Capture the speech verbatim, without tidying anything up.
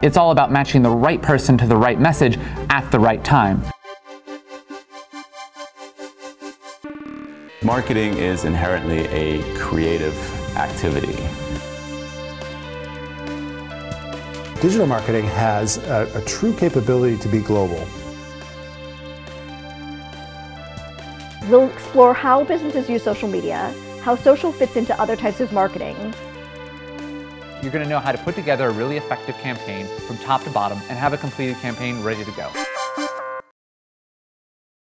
It's all about matching the right person to the right message at the right time. Marketing is inherently a creative activity. Digital marketing has a, a true capability to be global. We'll explore how businesses use social media, how social fits into other types of marketing. You're going to know how to put together a really effective campaign from top to bottom and have a completed campaign ready to go.